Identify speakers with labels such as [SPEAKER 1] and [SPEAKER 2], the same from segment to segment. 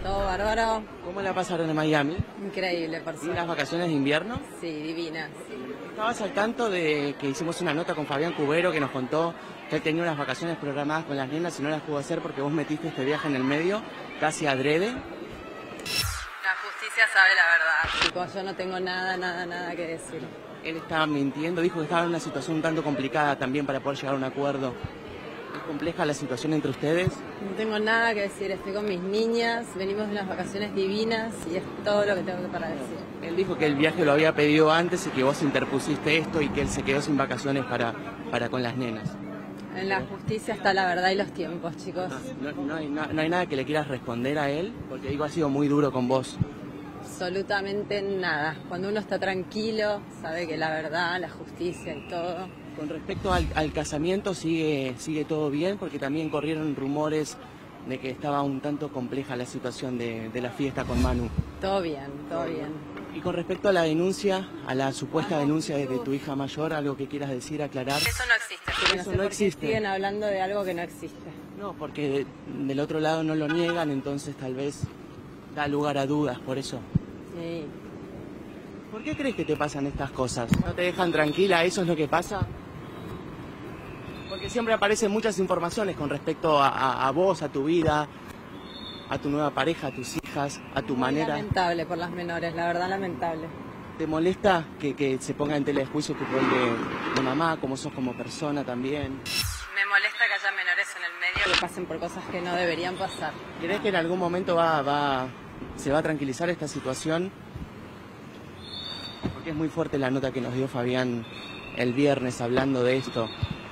[SPEAKER 1] Todo bárbaro.
[SPEAKER 2] ¿Cómo la pasaron en Miami?
[SPEAKER 1] Increíble, por
[SPEAKER 2] ¿Y
[SPEAKER 1] suerte.
[SPEAKER 2] las vacaciones de invierno?
[SPEAKER 1] Sí, divinas.
[SPEAKER 2] ¿Estabas al tanto de que hicimos una nota con Fabián Cubero que nos contó que él tenía unas vacaciones programadas con las nenas y no las pudo hacer porque vos metiste este viaje en el medio, casi adrede?
[SPEAKER 1] La justicia sabe la verdad. Chicos, yo no tengo nada que decir.
[SPEAKER 2] Él estaba mintiendo, dijo que estaba en una situación un tanto complicada también para poder llegar a un acuerdo. ¿Es compleja la situación entre ustedes?
[SPEAKER 1] No tengo nada que decir, estoy con mis niñas, venimos de unas vacaciones divinas y es todo lo que tengo para decir.
[SPEAKER 2] Él dijo que el viaje lo había pedido antes y que vos interpusiste esto y que él se quedó sin vacaciones para con las nenas.
[SPEAKER 1] En la justicia está la verdad y los tiempos, chicos.
[SPEAKER 2] No hay nada que le quieras responder a él, porque digo, ha sido muy duro con vos.
[SPEAKER 1] Absolutamente nada. Cuando uno está tranquilo, sabe que la verdad, la justicia y todo.
[SPEAKER 2] Con respecto al casamiento, sigue todo bien, porque también corrieron rumores de que estaba un tanto compleja la situación de la fiesta con Manu.
[SPEAKER 1] Todo bien, todo bien.
[SPEAKER 2] Y con respecto a la denuncia, a la supuesta denuncia de tu hija mayor, algo que quieras decir, aclarar.
[SPEAKER 1] Eso no existe. Así que
[SPEAKER 2] Eso
[SPEAKER 1] no sé
[SPEAKER 2] no
[SPEAKER 1] por qué
[SPEAKER 2] existe.
[SPEAKER 1] siguen hablando de algo que no existe.
[SPEAKER 2] No, porque del otro lado no lo niegan, entonces tal vez da lugar a dudas, por eso.
[SPEAKER 1] Sí.
[SPEAKER 2] ¿Por qué crees que te pasan estas cosas? ¿No te dejan tranquila? ¿Eso es lo que pasa? Porque siempre aparecen muchas informaciones con respecto a vos, a tu vida, a tu nueva pareja, a tus hijas, a tu
[SPEAKER 1] Muy
[SPEAKER 2] manera.
[SPEAKER 1] lamentable por las menores, la verdad lamentable.
[SPEAKER 2] ¿Te molesta que se ponga en tela de juicio tu rol de mamá, como sos como persona también?
[SPEAKER 1] Me molesta que haya menores en el medio que pasen por cosas que no deberían pasar.
[SPEAKER 2] ¿Crees que en algún momento se va a tranquilizar esta situación? Porque es muy fuerte la nota que nos dio Fabián el viernes hablando de esto.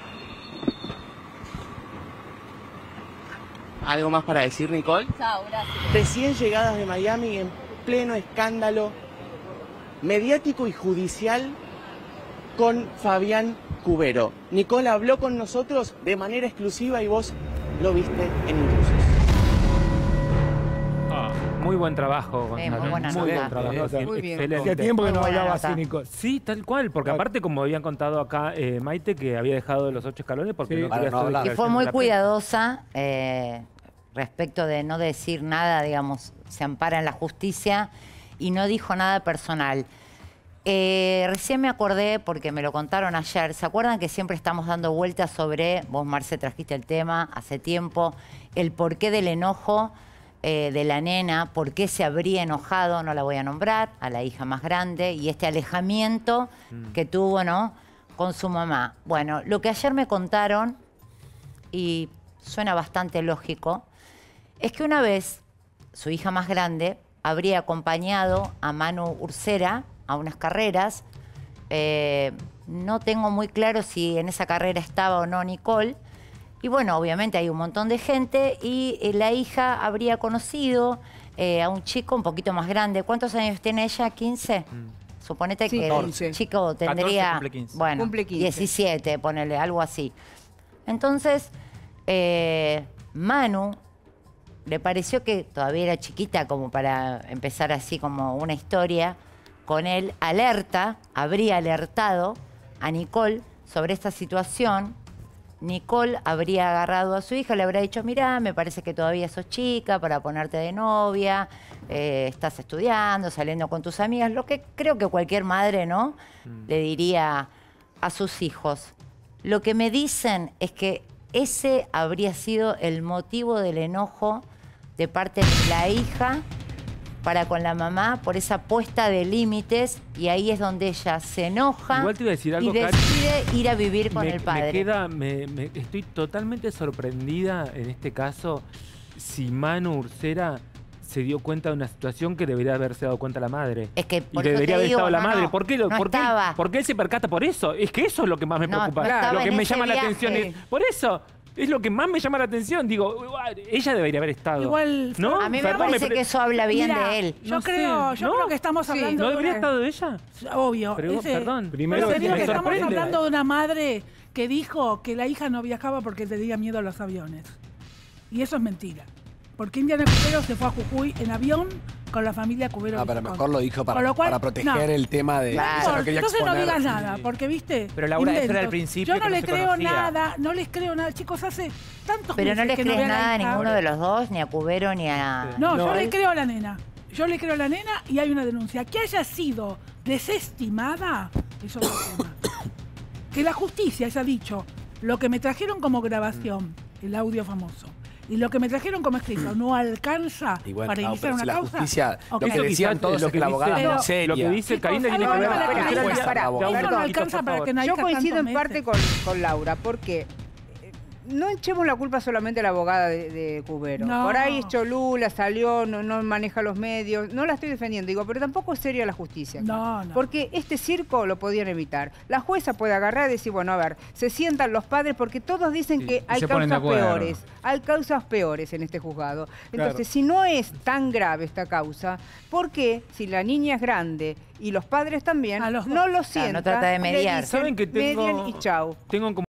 [SPEAKER 2] ¿Algo más para decir, Nicole?
[SPEAKER 1] Chao, gracias.
[SPEAKER 2] Recién llegadas de Miami en pleno escándalo mediático y judicial con Fabián Cubero. Nicole habló con nosotros de manera exclusiva y vos lo viste en Intrusos.
[SPEAKER 3] Muy buen trabajo, Gonzalo.
[SPEAKER 4] Muy buena
[SPEAKER 3] Muy
[SPEAKER 4] nota.
[SPEAKER 3] buen trabajo.
[SPEAKER 4] Muy bien.
[SPEAKER 3] Excelente.
[SPEAKER 5] Hacía tiempo que
[SPEAKER 4] Muy
[SPEAKER 5] no
[SPEAKER 4] buena
[SPEAKER 5] hablaba
[SPEAKER 4] nota.
[SPEAKER 5] así, Nicole.
[SPEAKER 3] Sí, tal cual, porque aparte, como habían contado acá Maite, que había dejado los 8 escalones porque
[SPEAKER 5] Sí.
[SPEAKER 3] no
[SPEAKER 5] Para
[SPEAKER 3] quería
[SPEAKER 5] no
[SPEAKER 3] hacer
[SPEAKER 5] hablar.
[SPEAKER 4] Y fue
[SPEAKER 3] declaraciones
[SPEAKER 4] muy
[SPEAKER 3] de la
[SPEAKER 4] cuidadosa respecto de no decir nada, digamos, se ampara en la justicia y no dijo nada personal. Recién me acordé, porque me lo contaron ayer, ¿se acuerdan que siempre estamos dando vueltas sobre, vos Marce trajiste el tema hace tiempo, el porqué del enojo de la nena, por qué se habría enojado, no la voy a nombrar, a la hija más grande, y este alejamiento que tuvo, ¿no?, con su mamá. Bueno, lo que ayer me contaron, y suena bastante lógico, es que una vez su hija más grande habría acompañado a Manu Ursera a unas carreras. No tengo muy claro si en esa carrera estaba o no Nicole. Y bueno, obviamente hay un montón de gente y la hija habría conocido a un chico un poquito más grande. ¿Cuántos años tiene ella? ¿15? Suponete
[SPEAKER 6] Sí,
[SPEAKER 4] que
[SPEAKER 6] 14.
[SPEAKER 4] el chico
[SPEAKER 3] 14,
[SPEAKER 4] tendría,
[SPEAKER 3] cumple 15.
[SPEAKER 4] bueno,
[SPEAKER 6] Cumple 15.
[SPEAKER 4] 17, ponele, algo así. Entonces, Manu le pareció que todavía era chiquita como para empezar así como una historia con él. Habría alertado a Nicole sobre esta situación. Nicole habría agarrado a su hija, le habría dicho, mirá, me parece que todavía sos chica para ponerte de novia, estás estudiando, saliendo con tus amigas, lo que creo que cualquier madre, ¿no?, le diría a sus hijos. Lo que me dicen es que ese habría sido el motivo del enojo de parte de la hija para con la mamá por esa puesta de límites, y ahí es donde ella se enoja.
[SPEAKER 3] Igual te iba a decir algo,
[SPEAKER 4] y
[SPEAKER 3] Cari.
[SPEAKER 4] decide ir a vivir con el padre.
[SPEAKER 3] Estoy totalmente sorprendida en este caso si Manu Ursera se dio cuenta de una situación que debería haberse dado cuenta la madre.
[SPEAKER 4] Es que
[SPEAKER 3] Y
[SPEAKER 4] por eso
[SPEAKER 3] debería
[SPEAKER 4] te
[SPEAKER 3] haber
[SPEAKER 4] digo,
[SPEAKER 3] estado la
[SPEAKER 4] no,
[SPEAKER 3] madre.
[SPEAKER 4] no,
[SPEAKER 3] ¿Por qué,
[SPEAKER 4] no
[SPEAKER 3] por qué-
[SPEAKER 4] estaba.
[SPEAKER 3] por qué él se percata por eso? Es que eso es lo que más me
[SPEAKER 4] No,
[SPEAKER 3] preocupa.
[SPEAKER 4] no estaba
[SPEAKER 3] Lo que
[SPEAKER 4] en
[SPEAKER 3] me
[SPEAKER 4] ese
[SPEAKER 3] llama la
[SPEAKER 4] viaje.
[SPEAKER 3] atención es... Por eso... Es lo que más me llama la atención. Digo, ella debería haber estado.
[SPEAKER 6] Igual,
[SPEAKER 3] ¿no?
[SPEAKER 4] A mí me
[SPEAKER 3] Perdón,
[SPEAKER 4] parece que eso habla bien
[SPEAKER 6] Mira,
[SPEAKER 4] de él.
[SPEAKER 6] Yo
[SPEAKER 3] No sé,
[SPEAKER 6] creo que estamos
[SPEAKER 4] Sí.
[SPEAKER 6] hablando
[SPEAKER 3] ¿No
[SPEAKER 6] de
[SPEAKER 3] debería
[SPEAKER 6] una-
[SPEAKER 3] haber estado ella?
[SPEAKER 6] Obvio.
[SPEAKER 3] Perdón.
[SPEAKER 5] Primero
[SPEAKER 6] Pero te digo
[SPEAKER 5] me
[SPEAKER 6] que estamos
[SPEAKER 3] sorprende.
[SPEAKER 6] hablando de una madre que dijo que la hija no viajaba porque tenía miedo a los aviones. Y eso es mentira. porque Indiana Cubero se fue a Jujuy en avión con la familia Cubero.
[SPEAKER 5] Ah, pero
[SPEAKER 6] Vizconti.
[SPEAKER 5] mejor lo dijo
[SPEAKER 6] Con lo cual,
[SPEAKER 5] para proteger
[SPEAKER 6] no.
[SPEAKER 5] el tema de...
[SPEAKER 4] Claro.
[SPEAKER 5] Ella no quería
[SPEAKER 6] Entonces no
[SPEAKER 5] exponer.
[SPEAKER 6] digas nada, porque viste.
[SPEAKER 3] Pero Laura, eso era
[SPEAKER 6] inventos.
[SPEAKER 3] al principio
[SPEAKER 6] Yo no
[SPEAKER 3] que no
[SPEAKER 6] le
[SPEAKER 3] se
[SPEAKER 6] creo
[SPEAKER 3] conocía.
[SPEAKER 6] nada, no les creo nada, chicos, hace tantos
[SPEAKER 4] Pero no
[SPEAKER 6] meses
[SPEAKER 4] le
[SPEAKER 6] que
[SPEAKER 4] crees
[SPEAKER 6] veo a la
[SPEAKER 4] nada a
[SPEAKER 6] hija.
[SPEAKER 4] ninguno de los dos, ni a Cubero ni a...
[SPEAKER 6] No,
[SPEAKER 5] No,
[SPEAKER 6] yo le
[SPEAKER 5] él-
[SPEAKER 6] creo a la nena. Yo le creo a la nena y hay una denuncia. Que haya sido desestimada, es otro tema. Que la justicia haya dicho, lo que me trajeron como grabación, el audio famoso, y lo que me trajeron como escrito no alcanza
[SPEAKER 5] Y bueno,
[SPEAKER 6] para
[SPEAKER 5] no,
[SPEAKER 6] iniciar
[SPEAKER 5] pero si
[SPEAKER 6] una
[SPEAKER 5] la
[SPEAKER 6] causa.
[SPEAKER 5] justicia,
[SPEAKER 6] ok.
[SPEAKER 5] lo que decían todos
[SPEAKER 3] lo
[SPEAKER 5] es que la
[SPEAKER 3] dice-
[SPEAKER 5] abogada
[SPEAKER 6] pero-
[SPEAKER 5] es seria.
[SPEAKER 3] Lo que dice
[SPEAKER 6] Chicos,
[SPEAKER 3] Karina tiene que
[SPEAKER 6] algo
[SPEAKER 3] ver
[SPEAKER 6] para
[SPEAKER 3] con
[SPEAKER 6] que
[SPEAKER 3] la
[SPEAKER 6] no
[SPEAKER 3] justicia.
[SPEAKER 5] alcanza,
[SPEAKER 6] no
[SPEAKER 5] perdón.
[SPEAKER 6] alcanza para que no
[SPEAKER 7] Yo
[SPEAKER 6] haya
[SPEAKER 7] coincido en
[SPEAKER 6] tantos
[SPEAKER 7] parte
[SPEAKER 6] meses.
[SPEAKER 7] con Laura, porque no echemos la culpa solamente a la abogada de Cubero.
[SPEAKER 6] No.
[SPEAKER 7] Por ahí es Cholula, salió, no maneja los medios. No la estoy defendiendo, digo, pero tampoco es seria la justicia. acá.
[SPEAKER 6] No.
[SPEAKER 7] Porque este circo lo podían evitar. La jueza puede agarrar y decir, bueno, a ver, se sientan los padres, porque todos dicen que hay
[SPEAKER 8] se ponen de
[SPEAKER 7] causas
[SPEAKER 8] acuerdo.
[SPEAKER 7] peores. Hay causas peores en este juzgado. Entonces,
[SPEAKER 5] Claro.
[SPEAKER 7] si no es tan grave esta causa, ¿por qué, si la niña es grande y los padres también,
[SPEAKER 6] A los dos.
[SPEAKER 7] no lo
[SPEAKER 6] Claro,
[SPEAKER 7] sientan?
[SPEAKER 4] no trata de
[SPEAKER 7] le
[SPEAKER 4] mediar.
[SPEAKER 7] dicen,
[SPEAKER 3] ¿Saben que
[SPEAKER 7] median y chau?
[SPEAKER 3] tengo como